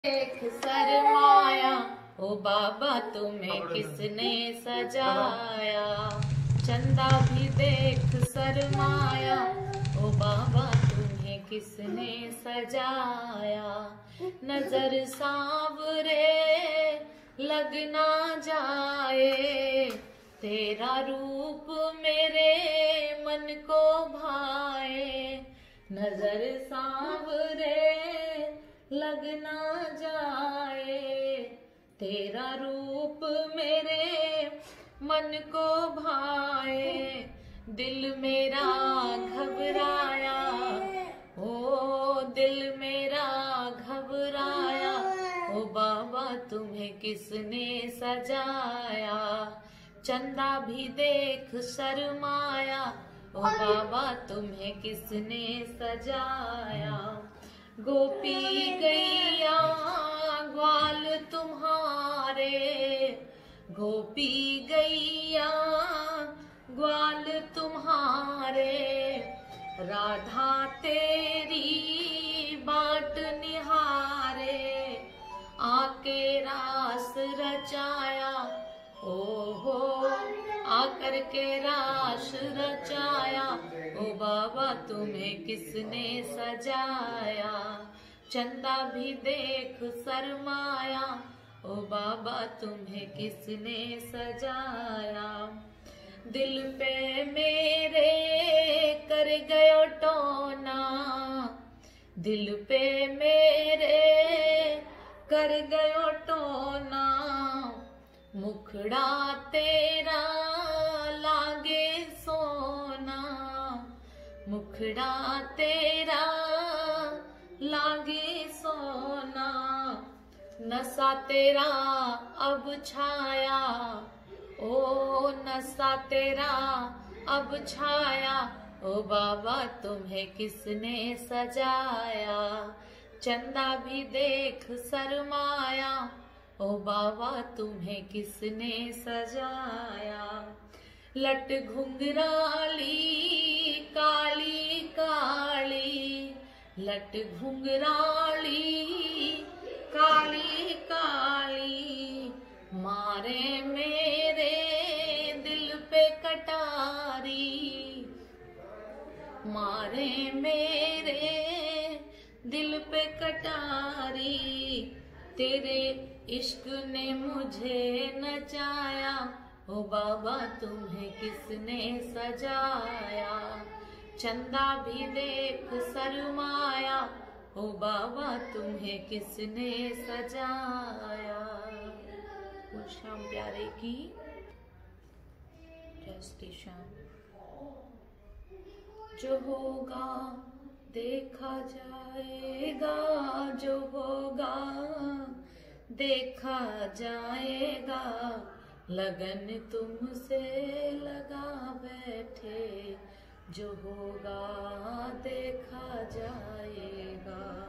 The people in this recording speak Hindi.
देख सरमाया, ओ बाबा तुम्हें किसने सजाया। चंदा भी देख सरमाया, ओ बाबा तुम्हें किसने सजाया। नजर सांवरे लग ना जाए, तेरा रूप मेरे मन को भाए। नजर सांवरे लग ना जाए, तेरा रूप मेरे मन को भाए। दिल मेरा घबराया, ओ दिल मेरा घबराया, ओ बाबा तुम्हें किसने सजाया। चंदा भी देख शर्माया, ओ बाबा तुम्हें किसने सजाया। गोपी गैया ग्वाल तुम्हारे, गोपी गैया ग्वाल तुम्हारे। राधा तेरी बाट निहारे, आके रास रचाया, ओहो आकर के रास रचाया। ओ बाबा तुम्हें किसने सजाया। चंदा भी देख शर्माया, ओ बाबा तुम्हें किसने सजाया। दिल पे मेरे कर गयो टोना, दिल पे मेरे कर गयो टोना। मुखड़ा तेरा लागे सोना, मुखड़ा तेरा लागे सोना। नशा तेरा अब छाया, ओ नशा तेरा अब छाया। ओ बाबा तुम्हें किसने सजाया। चंदा भी देख शर्माया, ओ बाबा तुम्हें किसने सजाया। लट घुंघराली काली काली, लट घुंघराली काली काली। मारे मेरे दिल पे कटारी, मारे मेरे दिल पे कटारी। तेरे इश्क ने मुझे नचाया, ओ बाबा तुम्हें किसने सजाया। चंदा भी देख शर्माया, ओ बाबा तुम्हें किसने सजाया। श्याम प्यारे की जय श्याम। जो होगा देखा जाएगा, जो होगा देखा जाएगा। लगन तुमसे लगा बैठे, जो होगा देखा जाएगा।